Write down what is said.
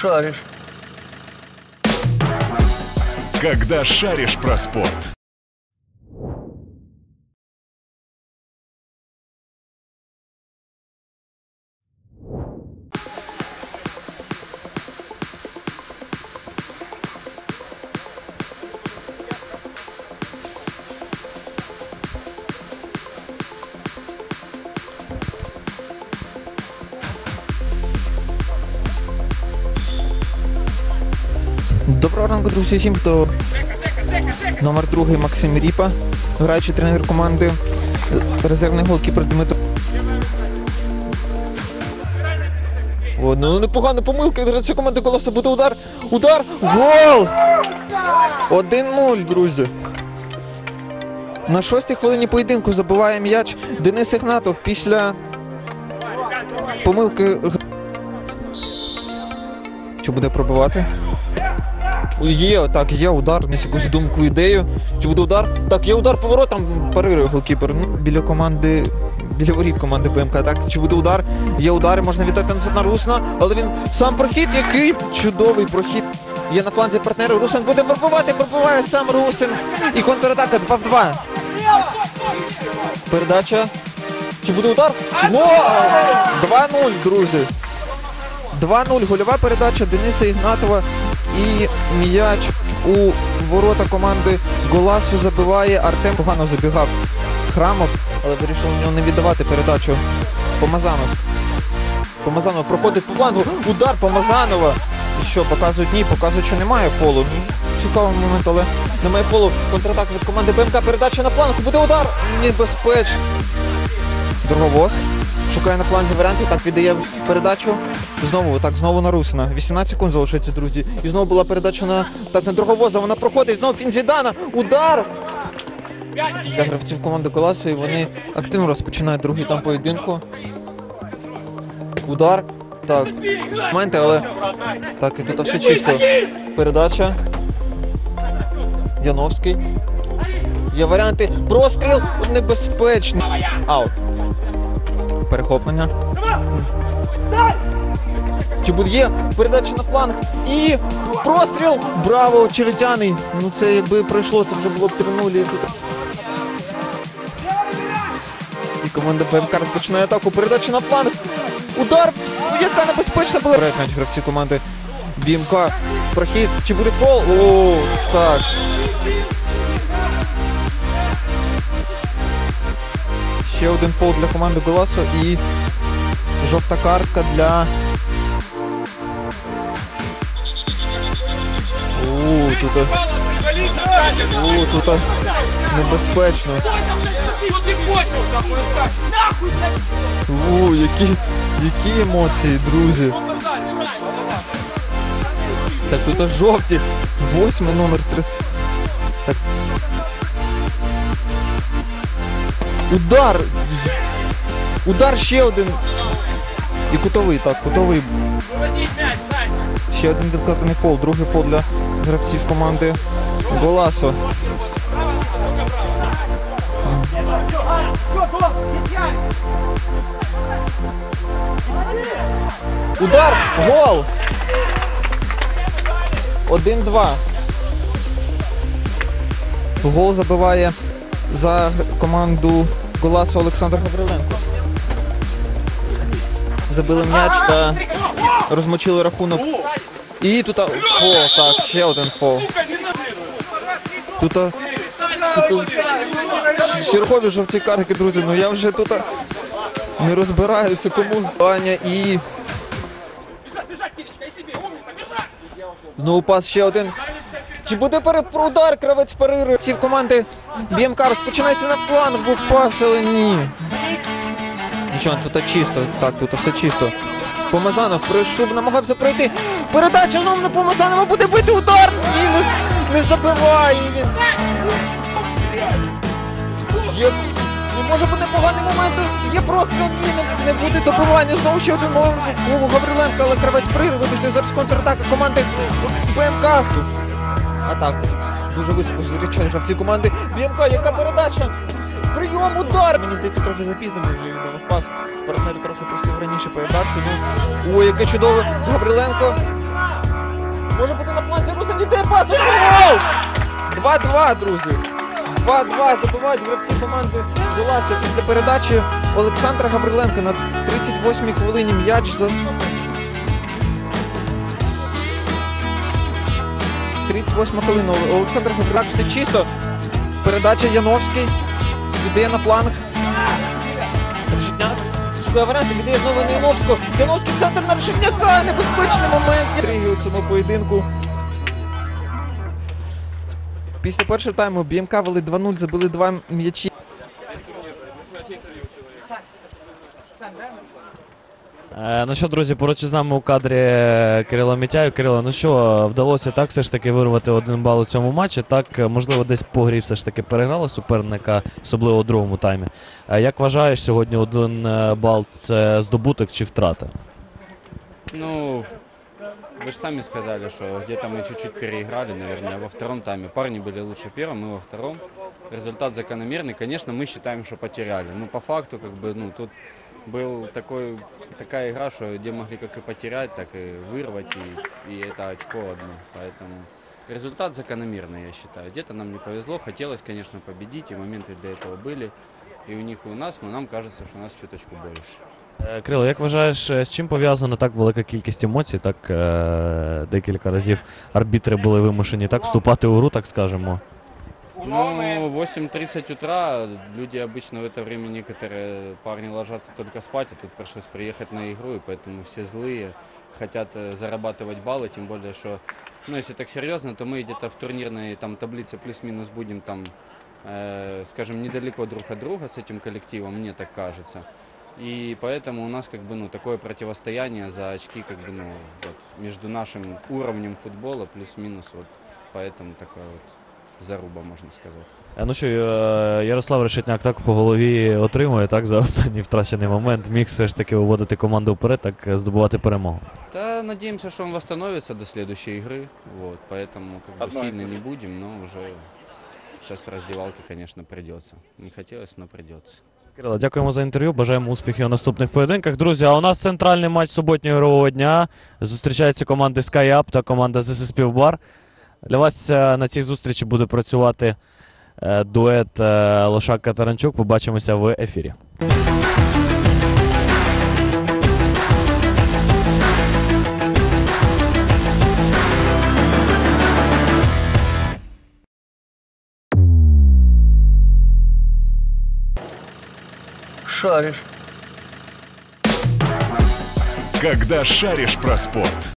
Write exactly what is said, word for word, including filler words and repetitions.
шаришь. Когда шаришь про спорт. Доброго ранку, друзі, всім, хто номер другий Максим Ріпа, граючий тренер команди, резервний голкіпер Дмитро. О, ну непогана помилка від гравця команди Колоса, буде удар, удар, гол! один нуль, друзі. На шостій хвилині поєдинку забиває м'яч Денис Ігнатов після помилки. Чи буде пробивати? Є, так, є удар, не якусь думку, ідею. Чи буде удар? Так, є удар поворотом, парирує голкіпер. Ну, біля команди, біля воріт команди БМК. Так, чи буде удар? Є удари, можна вітати на Русна, але він сам прохід, який чудовий прохід. Є на фланзі партнери, Русин буде пробивати, пробиває сам Русин. І контратака два в два. Передача. Чи буде удар? два нуль, друзі. два нуль, гольова передача Дениса Ігнатова. І м'яч у ворота команди Голасу забиває Артем. Погано забігав Храмов, але вирішив у нього не віддавати передачу. Помазанов. Помазанов проходить по флангу. Удар Помазанова. І що, показують? Ні, показують, що немає фолу. Цікавий момент, але немає фолу. Контратак від команди БМК. Передача на фланг. Буде удар. Небезпечно. Дороговоз. Шукає на фланзі варіантів, так, віддає передачу. Знову, так, знову на Русина. вісімнадцять секунд залишається, друзі. І знову була передача на, так, на Дороговоза. Вона проходить, знову Фінзідана. Удар! Для гравців команди Коласу, і вони активно розпочинають другий там поєдинку. Удар. Так, моменти, але... Так, і тут все чисто. Передача. Яновський. Є варіанти. Простріл небезпечний. Аут. Перехоплення. Чи буде є передача на фланг? І простріл! Браво, Черетяний! Ну це якби пройшло, це вже було б три нуль. І команда БМК розпочинає атаку. Передача на фланг. Удар! Яка небезпечна була! Перед гравці команди БМК. Прохід. Чи буде фол? О, так. Ще один фол для команди Голасу і жовта картка для... Ууу, тут... Ууу, тут небезпечно. Ууу, які, які емоції, друзі. Так, тут жовті. Восьмий номер три. Так. Удар! Удар ще один. І кутовий, так, кутовий. Ще один відкладений фол. Другий фол для гравців команди Голасу. Удар! Гол! один два. Гол забиває за команду Голасу Олександр Гавриленко. Забили м'яч та розмочили рахунок. І тут фол, так, ще один фол. Тут, тут чергові жовті картки, друзі, ну я вже тут не розбираюся, кому. Аня і... Знову пас, ще один. Чи буде перед удар, кравець парирує. Ці команди БМК розпочинається на фланг, був пас, але ні. Нічого, тут чисто, так, тут все чисто. Помазанов пройшов, намагався пройти. Передача знову на Помазанова, буде бити удар! Ні, не, не забиває він. Є, може бути поганий момент, є просто, ні, не, не буде добивання. Знову ще один момент у Гавриленка, але кравець приграє, вибачте, зараз контратака команди БМК. Атаку. Дуже високо зустрічають гравці команди БМК, яка передача? Прийом, удар! Мені здається, трохи запізнено вже віддав пас. Партнер трохи просив раніше передачу. Ну, ой, яке чудове. Гавриленко. Може бути на фланзі, Рустем віддає пас, удар, гол! два-два, друзі. два-два забивають гравці команди Доласів після передачі Олександра Гавриленка на тридцять восьмій хвилині м'яч за... тридцять восьма хвилина. Олександр Гавриленко, все чисто. Передача Яновський. Віддає на фланг. Решетняк. Шукає варіанти, віддає знову на Яновського. Яновський центр на Решетняка. Небезпечний момент. Інтриги у цьому поєдинку. Після першого тайму Бі Ем Ка вели два нуль, забили два м'ячі. Е, ну що, друзі, поруч із нами у кадрі Кирило Мітяєв. Кирило, ну що, вдалося так все ж таки вирвати один бал у цьому матчі. Так, можливо, десь по грі все ж таки переграли суперника, особливо у другому таймі. Е, як вважаєш, сьогодні один бал – це здобуток чи втрата? Ну, вы же сами сказали, что где-то мы чуть-чуть переиграли, наверное, во втором тайме. Парни были лучше в первом, мы во втором. Результат закономерный. Конечно, мы считаем, что потеряли. Но по факту, как бы, ну, тут был такой, такая игра, что где могли как и потерять, так и вырвать, и, и это очко одно. Поэтому результат закономерный, я считаю. Где-то нам не повезло. Хотелось, конечно, победить, и моменты для этого были. И у них, и у нас, но нам кажется, что у нас чуточку больше. Крило, як вважаєш, з чим пов'язана так велика кількість емоцій? Так, е декілька разів арбітри були вимушені так вступати у гру, так скажемо. Ну, восемь тридцать утра, люди обычно в это время, некоторые парни ложатся только спать, а тут пришлось приехать на игру, и поэтому все злые, хотят зарабатывать баллы, тем более, что, ну, если так серьезно, то мы где-то в турнирной там таблице плюс-минус будем там, э, скажем, недалеко друг от друга с этим коллективом, мне так кажется. И поэтому у нас как бы, ну, такое противостояние за очки как бы, ну, вот, между нашим уровнем футбола плюс-минус, вот, поэтому такая вот заруба, можна сказати. Ну що, Ярослав Решетняк так по голові отримує, так, за останній втрачений момент. Міг все ж таки виводити команду вперед, так здобувати перемогу. Да, надеемся, что он восстановится до следующей игры, вот, поэтому как бы сильно не будем, но уже сейчас в раздевалке, конечно, придется. Не хотелось, но придется. Кирило, дякуємо за інтерв'ю, бажаємо успіхів у наступних поєдинках. Друзі, а у нас центральний матч суботнього ігрового дня. Зустрічаються команди SkyUp та команда зет ес ес Півбар. Для вас на цій зустрічі буде працювати дует Лошак-Катаранчук. Побачимося в ефірі. Шаришь. Когда шаришь про спорт.